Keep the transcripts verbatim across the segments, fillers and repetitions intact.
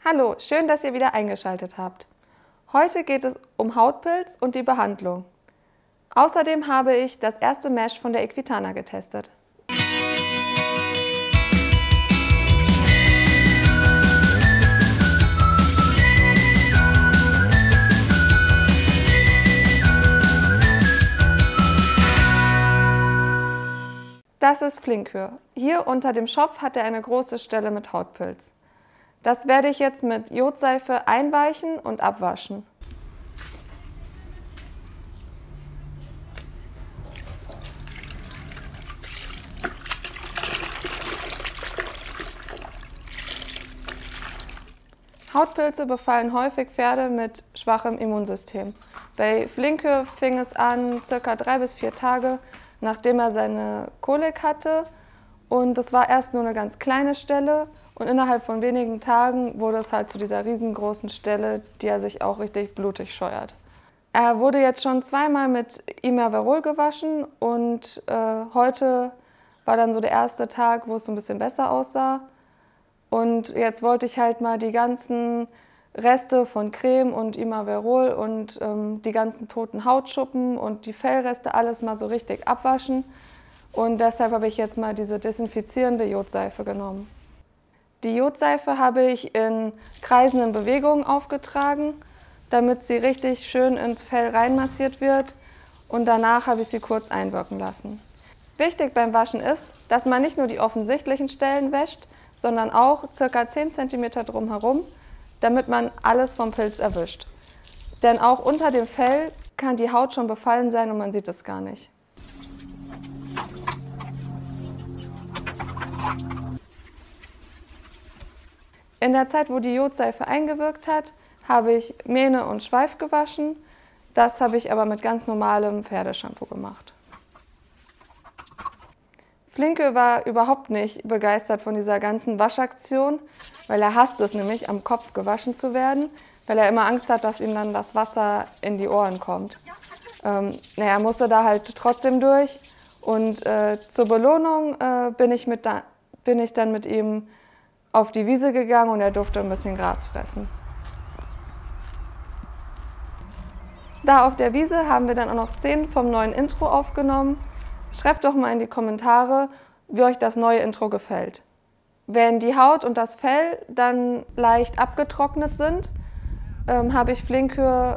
Hallo, schön, dass ihr wieder eingeschaltet habt. Heute geht es um Hautpilz und die Behandlung. Außerdem habe ich das erste Mesh von der Equitana getestet. Das ist Flincur. Hier unter dem Schopf hat er eine große Stelle mit Hautpilz. Das werde ich jetzt mit Jodseife einweichen und abwaschen. Hautpilze befallen häufig Pferde mit schwachem Immunsystem. Bei Flincur fing es an, circa drei bis vier Tage, nachdem er seine Kolik hatte. Und es war erst nur eine ganz kleine Stelle und innerhalb von wenigen Tagen wurde es halt zu dieser riesengroßen Stelle, die er sich auch richtig blutig scheuert. Er wurde jetzt schon zweimal mit Imaverol gewaschen und äh, heute war dann so der erste Tag, wo es so ein bisschen besser aussah. Und jetzt wollte ich halt mal die ganzen Reste von Creme und Imaverol und ähm, die ganzen toten Hautschuppen und die Fellreste alles mal so richtig abwaschen. Und deshalb habe ich jetzt mal diese desinfizierende Jodseife genommen. Die Jodseife habe ich in kreisenden Bewegungen aufgetragen, damit sie richtig schön ins Fell reinmassiert wird. Und danach habe ich sie kurz einwirken lassen. Wichtig beim Waschen ist, dass man nicht nur die offensichtlichen Stellen wäscht, sondern auch ca. zehn Zentimeter drumherum, damit man alles vom Pilz erwischt. Denn auch unter dem Fell kann die Haut schon befallen sein und man sieht es gar nicht. In der Zeit, wo die Jodseife eingewirkt hat, habe ich Mähne und Schweif gewaschen. Das habe ich aber mit ganz normalem Pferdeshampoo gemacht. Flincur war überhaupt nicht begeistert von dieser ganzen Waschaktion, weil er hasst es nämlich, am Kopf gewaschen zu werden, weil er immer Angst hat, dass ihm dann das Wasser in die Ohren kommt. Ähm, naja, er musste da halt trotzdem durch und äh, zur Belohnung äh, bin, ich mit da, bin ich dann mit ihm auf die Wiese gegangen und er durfte ein bisschen Gras fressen. Da auf der Wiese haben wir dann auch noch Szenen vom neuen Intro aufgenommen. Schreibt doch mal in die Kommentare, wie euch das neue Intro gefällt. Wenn die Haut und das Fell dann leicht abgetrocknet sind, ähm, habe ich Flincur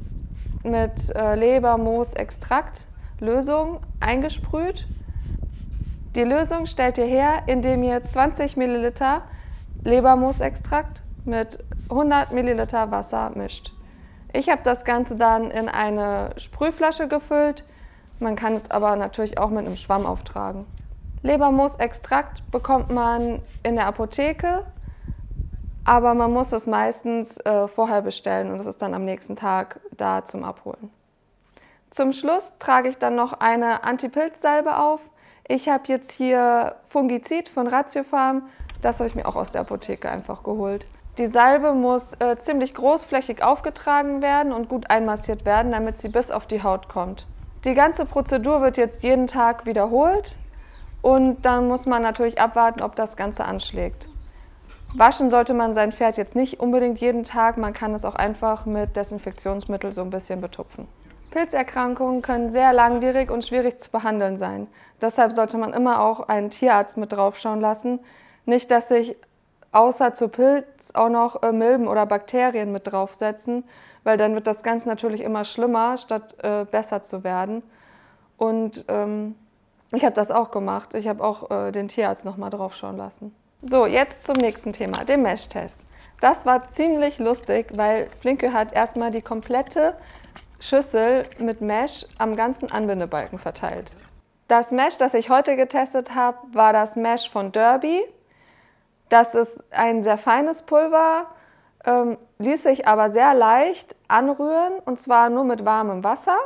mit äh, Lebermoos-Extrakt Lösung eingesprüht. Die Lösung stellt ihr her, indem ihr zwanzig Milliliter Lebermoos-Extrakt mit hundert Milliliter Wasser mischt. Ich habe das Ganze dann in eine Sprühflasche gefüllt. Man kann es aber natürlich auch mit einem Schwamm auftragen. Lebermoos-Extrakt bekommt man in der Apotheke, aber man muss es meistens äh, vorher bestellen und es ist dann am nächsten Tag da zum Abholen. Zum Schluss trage ich dann noch eine Antipilzsalbe auf. Ich habe jetzt hier Fungizid von Ratiofarm, das habe ich mir auch aus der Apotheke einfach geholt. Die Salbe muss äh, ziemlich großflächig aufgetragen werden und gut einmassiert werden, damit sie bis auf die Haut kommt. Die ganze Prozedur wird jetzt jeden Tag wiederholt und dann muss man natürlich abwarten, ob das Ganze anschlägt. Waschen sollte man sein Pferd jetzt nicht unbedingt jeden Tag, man kann es auch einfach mit Desinfektionsmittel so ein bisschen betupfen. Pilzerkrankungen können sehr langwierig und schwierig zu behandeln sein. Deshalb sollte man immer auch einen Tierarzt mit draufschauen lassen. Nicht, dass sich außer zu Pilz auch noch Milben oder Bakterien mit draufsetzen, weil dann wird das Ganze natürlich immer schlimmer, statt äh, besser zu werden. Und ähm, ich habe das auch gemacht. Ich habe auch äh, den Tierarzt noch mal drauf schauen lassen. So, jetzt zum nächsten Thema, dem Mesh-Test. Das war ziemlich lustig, weil Flincur hat erstmal die komplette Schüssel mit Mesh am ganzen Anbindebalken verteilt. Das Mesh, das ich heute getestet habe, war das Mesh von Derby. Das ist ein sehr feines Pulver, ähm, ließ sich aber sehr leicht anrühren, und zwar nur mit warmem Wasser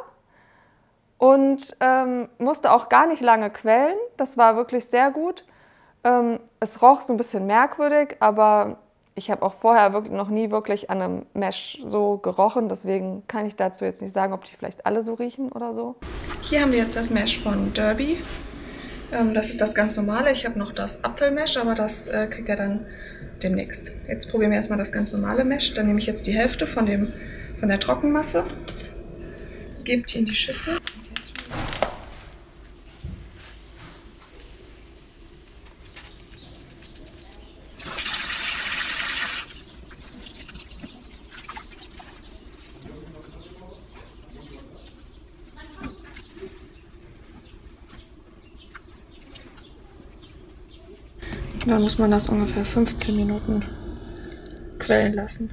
und ähm, musste auch gar nicht lange quellen. Das war wirklich sehr gut. Ähm, es roch so ein bisschen merkwürdig, aber ich habe auch vorher wirklich noch nie wirklich an einem Mesh so gerochen, deswegen kann ich dazu jetzt nicht sagen, ob die vielleicht alle so riechen oder so. Hier haben wir jetzt das Mesh von Derby. Das ist das ganz normale. Ich habe noch das Apfelmesh, aber das kriegt ihr dann demnächst. Jetzt probieren wir erstmal das ganz normale Mesh. Dann nehme ich jetzt die Hälfte von, dem, von der Trockenmasse, gebe die in die Schüssel. Dann muss man das ungefähr fünfzehn Minuten quellen lassen.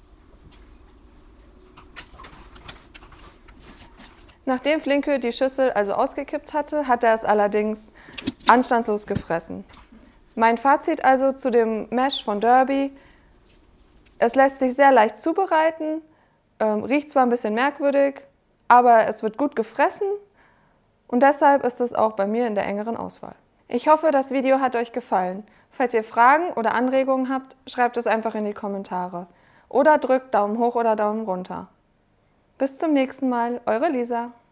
Nachdem Flinke die Schüssel also ausgekippt hatte, hat er es allerdings anstandslos gefressen. Mein Fazit also zu dem Mesh von Derby: Es lässt sich sehr leicht zubereiten, ähm, riecht zwar ein bisschen merkwürdig, aber es wird gut gefressen und deshalb ist es auch bei mir in der engeren Auswahl. Ich hoffe, das Video hat euch gefallen. Falls ihr Fragen oder Anregungen habt, schreibt es einfach in die Kommentare. Oder drückt Daumen hoch oder Daumen runter. Bis zum nächsten Mal, eure Lisa.